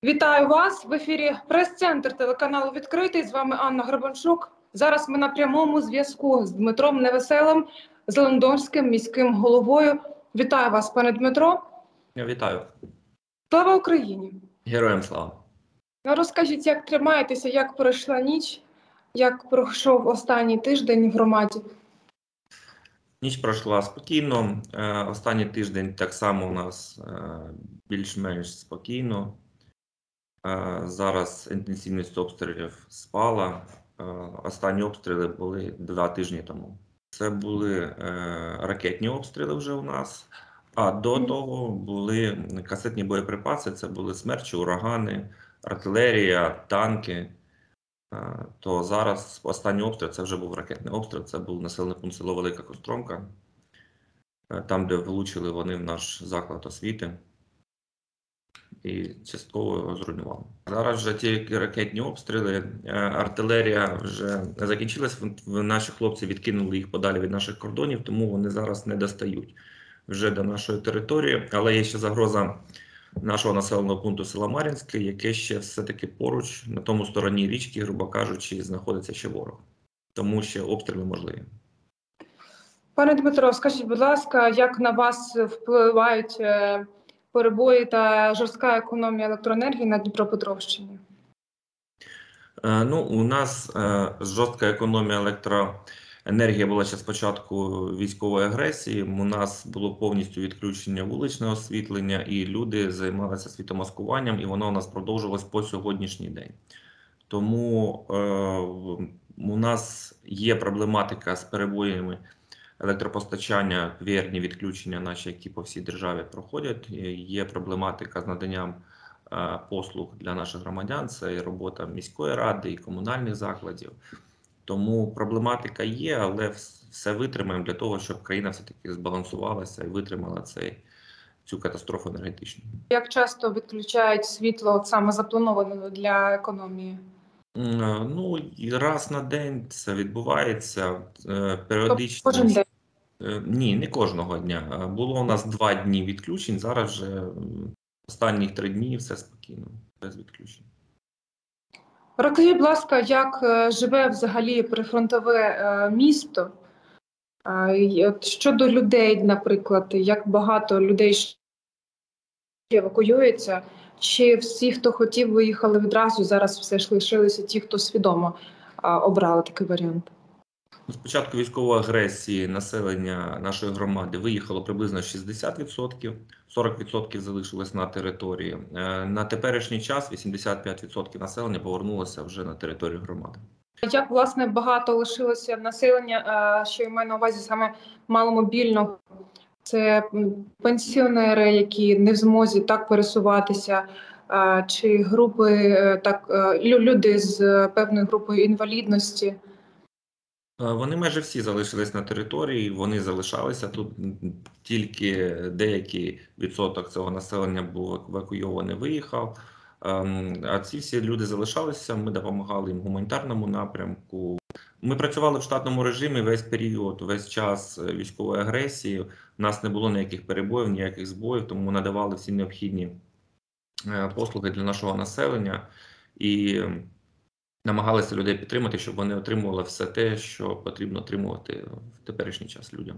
Вітаю вас в ефірі прес-центр телеканалу «Відкритий». З вами Анна Гребенчук. Зараз ми на прямому зв'язку з Дмитром Невеселим, Зеленодольським міським головою. Вітаю вас, пане Дмитро. Вітаю. Слава Україні! Героям слава! Розкажіть, як тримаєтеся, як пройшла ніч, як пройшов останній тиждень в громаді? Ніч пройшла спокійно. Останній тиждень так само у нас більш-менш спокійно. Зараз інтенсивність обстрілів спала. Останні обстріли були 2 тижні тому. Це були ракетні обстріли вже у нас, а до того були касетні боєприпаси, це були смерчі, урагани, артилерія, танки. То зараз останній обстріл, це вже був ракетний обстріл, це був населений пункт село Велика Костромка, там, де влучили вони в наш заклад освіти і частково зруйнували. Зараз вже ті ракетні обстріли, артилерія вже закінчилась, наші хлопці відкинули їх подалі від наших кордонів, тому вони зараз не достають вже до нашої території, але є ще загроза нашого населеного пункту села Мар'їнське, яке ще все-таки поруч, на тому стороні річки, грубо кажучи, знаходиться ще ворог. Тому ще обстріли можливі. Пане Дмитро, скажіть, будь ласка, як на вас впливають перебої та жорстка економія електроенергії на Дніпропетровщині? У нас жорстка економія електроенергії була ще з початку військової агресії. У нас було повністю відключення вуличного освітлення, і люди займалися світомаскуванням, і воно у нас продовжувалось по сьогоднішній день. Тому у нас є проблематика з перебоями електропостачання, вірні відключення наші, які по всій державі проходять. Є проблематика з наданням послуг для наших громадян, це і робота міської ради, і комунальних закладів. Тому проблематика є, але все витримаємо для того, щоб країна все-таки збалансувалася і витримала цю катастрофу енергетичну. Як часто відключають світло саме заплановане для економії? Раз на день це відбувається періодично. Кожен день? Ні, не кожного дня. Було у нас 2 дні відключень, зараз вже останніх 3 дні все спокійно, без відключень. Розкажіть, будь ласка, як живе взагалі прифронтове місто? Щодо людей, наприклад, як багато людей евакуюється? Чи всі, хто хотів, виїхали відразу, зараз все ж лишилися ті, хто свідомо обрали такий варіант? З початку військової агресії населення нашої громади виїхало приблизно 60%, 40% залишилось на території. На теперішній час 85% населення повернулося вже на територію громади. Як, власне, багато лишилося населення, що я маю на увазі саме маломобільного? Це пенсіонери, які не в змозі так пересуватися, чи групи, люди з певною групою інвалідності? Вони майже всі залишились на території, вони залишалися тут, тільки деякий відсоток цього населення був евакуйований, виїхав. А ці всі люди залишалися, ми допомагали їм в гуманітарному напрямку. Ми працювали в штатному режимі весь період, весь час військової агресії. У нас не було ніяких перебоїв, ніяких збоїв, тому надавали всі необхідні послуги для нашого населення і намагалися людей підтримати, щоб вони отримували все те, що потрібно отримувати в теперішній час людям.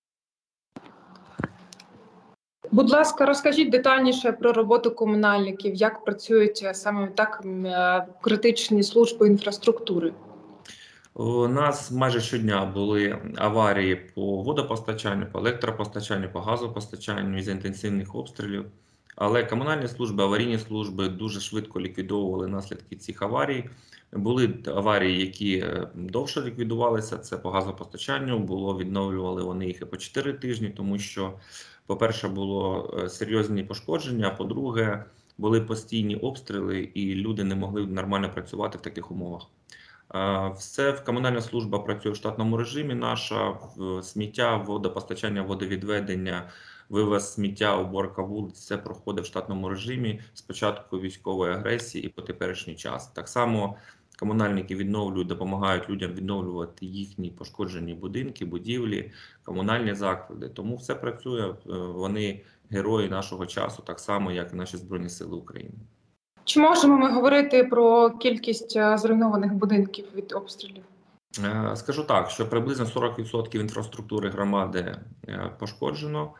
Будь ласка, розкажіть детальніше про роботу комунальників, як працюють саме так критичні служби інфраструктури? У нас майже щодня були аварії по водопостачанню, по електропостачанню, по газопостачанню із інтенсивних обстрілів. Але комунальні служби, аварійні служби дуже швидко ліквідовували наслідки цих аварій. Були аварії, які довше ліквідувалися, це по газопостачанню, відновлювали вони їх і по 4 тижні, тому що, по-перше, було серйозні пошкодження, а по-друге, були постійні обстріли і люди не могли нормально працювати в таких умовах. Все, комунальна служба працює в штатному режимі наша, сміття, водопостачання, водовідведення, вивез сміття, уборка вулиць, все проходить в штатному режимі з початку військової агресії і по теперішній час. Так само комунальники відновлюють, допомагають людям відновлювати їхні пошкоджені будинки, будівлі, комунальні заклади. Тому все працює, вони герої нашого часу, так само, як і наші Збройні Сили України. Чи можемо ми говорити про кількість зруйнованих будинків від обстрілів? Скажу так, що приблизно 40% інфраструктури громади пошкоджено.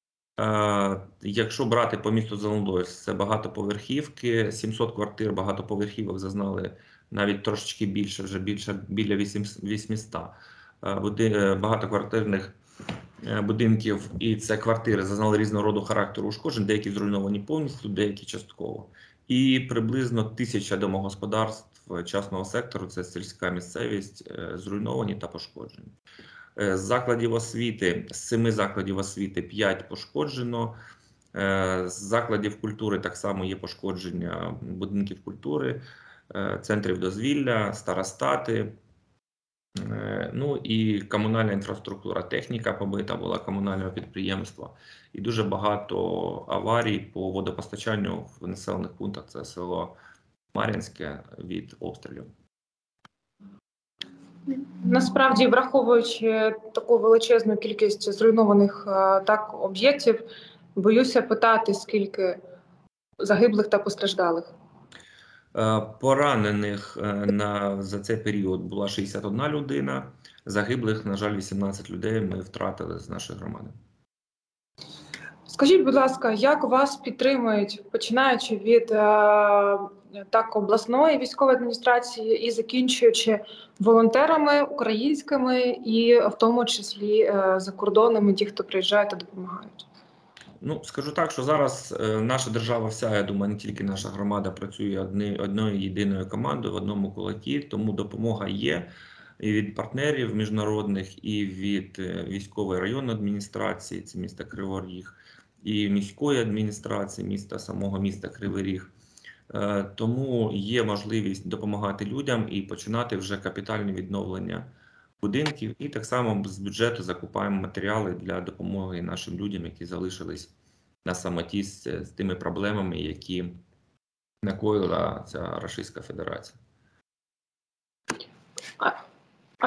Якщо брати по місту Зеленодольськ, це багатоповерхівки, 700 квартир багатоповерхівок зазнали навіть трошечки більше, вже біля 800 багатоквартирних будинків, і це квартири зазнали різного роду характеру ушкоджень, деякі зруйновані повністю, деякі частково. І приблизно 1000 домогосподарств частного сектору, це сільська місцевість, зруйновані та пошкоджені. З закладів освіти, з 7 закладів освіти 5 пошкоджено. З закладів культури так само є пошкодження будинків культури, центрів дозвілля, старостати. Ну і комунальна інфраструктура, техніка побита була комунального підприємства. І дуже багато аварій по водопостачанню в населених пунктах, це село Мар'їнське, від обстрілів. Насправді, враховуючи таку величезну кількість зруйнованих об'єктів, боюся питати, скільки загиблих та постраждалих. Поранених за цей період була 61 людина, загиблих, на жаль, 18 людей ми втратили з нашої громади. Скажіть, будь ласка, як вас підтримують, починаючи від обласної військової адміністрації і закінчуючи волонтерами українськими і в тому числі закордонними, ті, хто приїжджають та допомагають? Ну, скажу так, що зараз наша держава вся, я думаю, не тільки наша громада працює одною єдиною командою в одному кулакі, тому допомога є і від партнерів міжнародних, і від військової районної адміністрації, це міста Кривий Ріг, і міської адміністрації самого міста Кривий Ріг. Тому є можливість допомагати людям і починати вже капітальне відновлення будинків. І так само з бюджету закупаємо матеріали для допомоги нашим людям, які залишились на самоті з тими проблемами, які накоїла ця Російська Федерація. А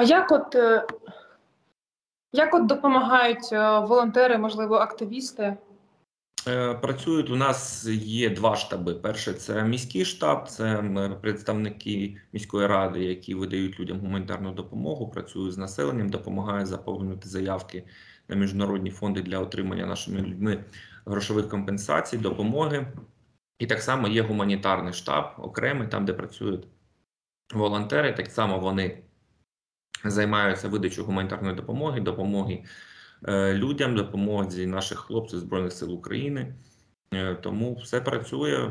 як допомагають волонтери, можливо, активісти? Працюють, у нас є 2 штаби. Перший – це міський штаб, це представники міської ради, які видають людям гуманітарну допомогу, працюють з населенням, допомагають заповнювати заявки на міжнародні фонди для отримання нашими людьми грошових компенсацій, допомоги. І так само є гуманітарний штаб окремий, там, де працюють волонтери, так само вони займаються видачею гуманітарної допомоги людям, допомозі наших хлопців Збройних сил України. Тому все працює,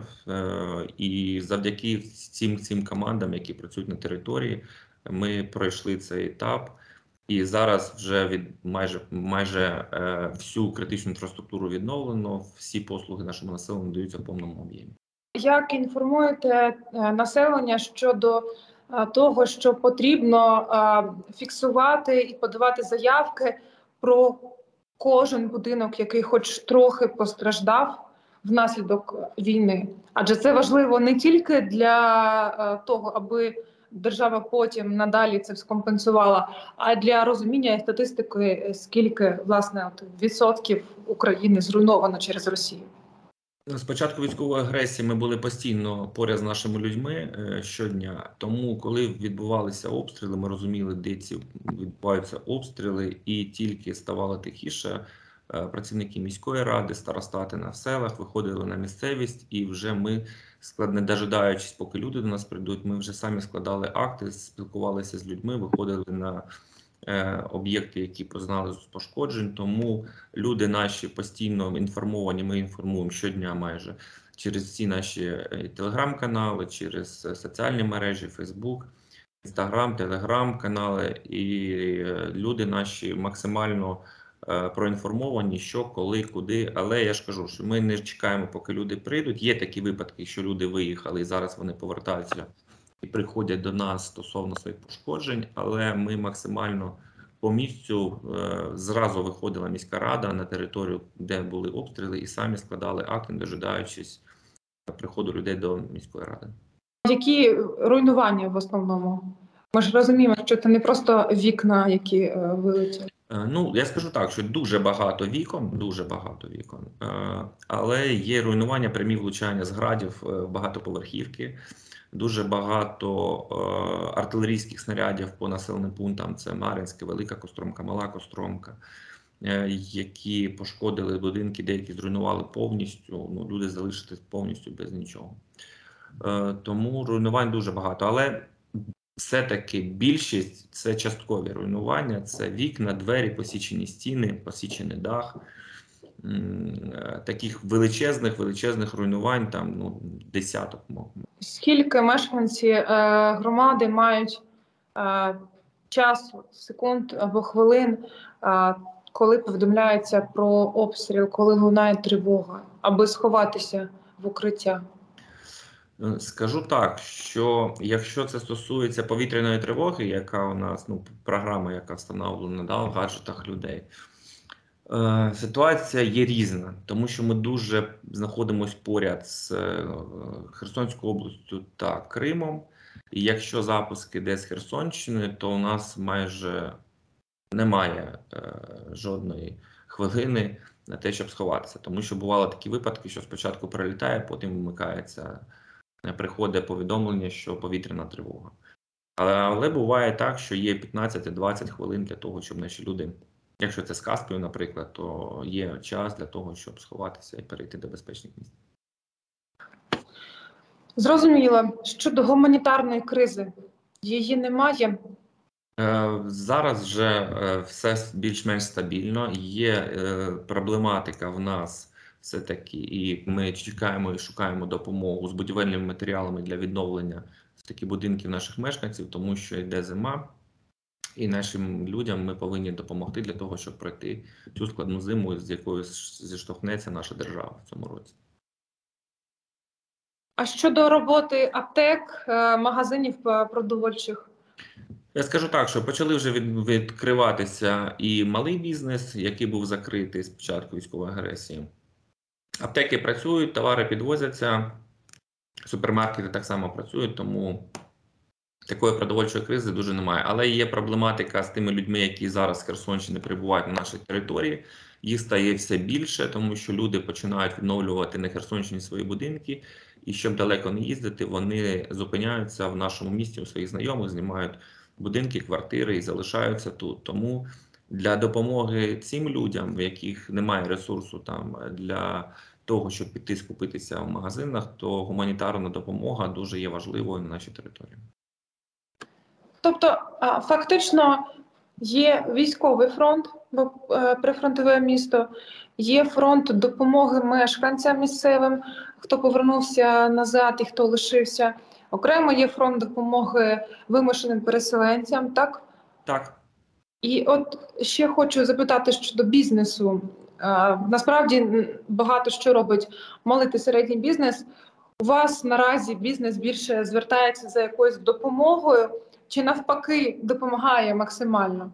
і завдяки цим командам, які працюють на території, ми пройшли цей етап. І зараз вже майже всю критичну інфраструктуру відновлено, всі послуги нашому населенню даються в повному об'ємі. Як інформуєте населення щодо того, що потрібно фіксувати і подавати заявки про кожен будинок, який хоч трохи постраждав внаслідок війни? Адже це важливо не тільки для того, аби держава потім надалі це скомпенсувала, а для розуміння і статистики, скільки, власне, відсотків України зруйновано через Росію. З початку військової агресії ми були постійно поряд з нашими людьми щодня. Тому, коли відбувалися обстріли, ми розуміли, де ці відбуваються обстріли, і тільки ставало тихіше, працівники міської ради, старостати на селах виходили на місцевість, і вже ми, не дожидаючись, поки люди до нас прийдуть, ми вже самі складали акти, спілкувалися з людьми, виходили на об'єкти, які познали з пошкоджень. Тому люди наші постійно інформовані, ми інформуємо щодня майже через всі наші телеграм-канали, через соціальні мережі, Фейсбук, Інстаграм, Телеграм-канали, і люди наші максимально проінформовані, що, коли, куди. Але я ж кажу, що ми не чекаємо, поки люди прийдуть. Є такі випадки, що люди виїхали і зараз вони повертаються і приходять до нас стосовно своїх пошкоджень, але ми максимально по місцю зразу виходила міська рада на територію, де були обстріли, і самі складали акти, не дожидаючись приходу людей до міської ради. Які руйнування в основному? Ми ж розуміємо, що це не просто вікна, які вилетіли. Ну, я скажу так, що дуже багато вікон, але є руйнування, прямі влучання з градів в багатоповерхівки, дуже багато артилерійських снарядів по населеним пунктам, це Мар'їнське, Велика Костромка, Мала Костромка, які пошкодили будинки, деякі зруйнували повністю, ну, люди залишились повністю без нічого. Тому руйнувань дуже багато, але все-таки більшість – це часткові руйнування, це вікна, двері, посічені стіни, посічений дах. Таких величезних руйнувань, там, ну, десяток. Скільки мешканці громади мають часу, секунд або хвилин, коли повідомляється про обстріл, коли лунає тривога, аби сховатися в укриття? Скажу так, що якщо це стосується повітряної тривоги, яка у нас, ну, програма, яка встановлена в гаджетах людей, ситуація є різна, тому що ми дуже знаходимося поряд з Херсонською областю та Кримом. І якщо запуск іде з Херсонщини, то у нас майже немає жодної хвилини на те, щоб сховатися. Тому що бували такі випадки, що спочатку прилітає, потім вмикається, приходить повідомлення, що повітряна тривога. Але буває так, що є 15-20 хвилин для того, щоб наші люди, якщо це з Каспію, наприклад, то є час для того, щоб сховатися і перейти до безпечних місць. Зрозуміло. Щодо гуманітарної кризи, її немає? Зараз вже все більш-менш стабільно. Є проблематика в нас все-таки, і ми чекаємо і шукаємо допомогу з будівельними матеріалами для відновлення все-таки будинків наших мешканців, тому що йде зима. І нашим людям ми повинні допомогти для того, щоб пройти цю складну зиму, з якою зіштовхнеться наша держава в цьому році. А щодо роботи аптек, магазинів продовольчих? Я скажу так, що почали вже відкриватися і малий бізнес, який був закритий з початку військової агресії. Аптеки працюють, товари підвозяться, супермаркети так само працюють, тому такої продовольчої кризи дуже немає. Але є проблематика з тими людьми, які зараз з Херсонщини перебувають на нашій території. Їх стає все більше, тому що люди починають відновлювати на Херсонщині свої будинки. І щоб далеко не їздити, вони зупиняються в нашому місті у своїх знайомих, знімають будинки, квартири і залишаються тут. Тому для допомоги цим людям, в яких немає ресурсу там для того, щоб піти скупитися в магазинах, то гуманітарна допомога дуже є важливою на нашій території. Тобто, фактично, є військовий фронт, прифронтове місто, є фронт допомоги мешканцям місцевим, хто повернувся назад і хто лишився. Окремо є фронт допомоги вимушеним переселенцям, так? Так. І от ще хочу запитати щодо бізнесу. Насправді багато що робить малий та середній бізнес. У вас наразі бізнес більше звертається за якоюсь допомогою, чи навпаки допомагає максимально?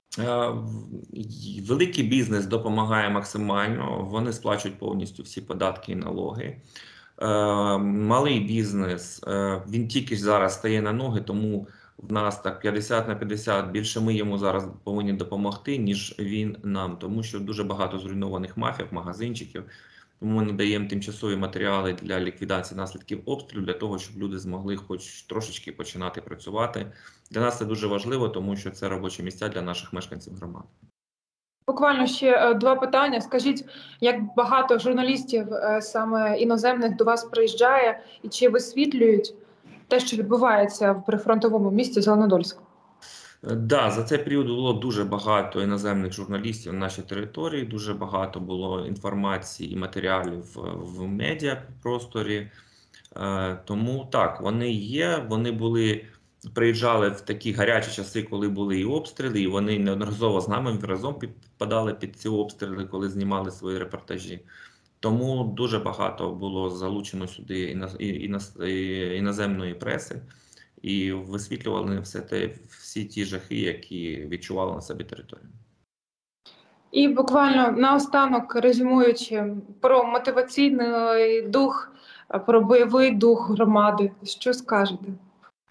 Великий бізнес допомагає максимально, вони сплачують повністю всі податки і налоги. Малий бізнес, він тільки зараз стає на ноги, тому в нас так 50/50, більше ми йому зараз повинні допомогти, ніж він нам, тому що дуже багато зруйнованих мафій, магазинчиків. Тому ми надаємо тимчасові матеріали для ліквідації наслідків обстрілу, для того, щоб люди змогли хоч трошечки починати працювати. Для нас це дуже важливо, тому що це робочі місця для наших мешканців громад. Буквально ще два питання. Скажіть, як багато журналістів саме іноземних до вас приїжджає і чи висвітлюють те, що відбувається в прифронтовому місті Зеленодольську? Да, за цей період було дуже багато іноземних журналістів на нашій території, дуже багато було інформації і матеріалів в медіапросторі. Тому так, вони є, приїжджали в такі гарячі часи, коли були і обстріли, і вони неодноразово з нами разом підпадали під ці обстріли, коли знімали свої репортажі. Тому дуже багато було залучено сюди іноземної преси. І висвітлювали всі ті жахи, які відчували на собі територію. І буквально наостанок, резюмуючи про мотиваційний дух, про бойовий дух громади, що скажете?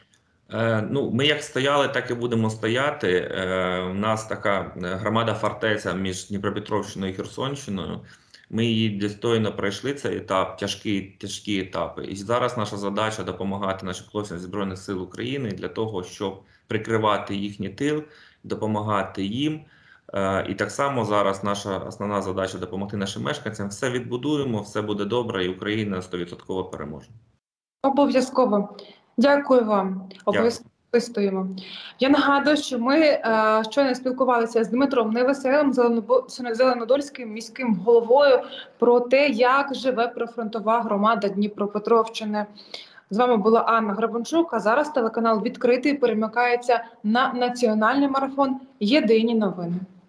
Ну, ми як стояли, так і будемо стояти. У нас така громада-фортеця між Дніпропетровщиною і Херсонщиною. Ми її достойно пройшли цей етап, тяжкі етапи. І зараз наша задача допомагати нашим хлопцям Збройних сил України для того, щоб прикривати їхній тил, допомагати їм. І так само зараз наша основна задача допомогти нашим мешканцям. Все відбудуємо, все буде добре, і Україна 100% переможе. Обов'язково. Дякую вам. Обов'язково стоїмо. Я нагадую, що ми щойно спілкувалися з Дмитром Невеселим, Зеленодольським міським головою, про те, як живе прифронтова громада Дніпропетровщини. З вами була Анна Грабанчук, а зараз телеканал «Відкритий» перемикається на національний марафон «Єдині новини».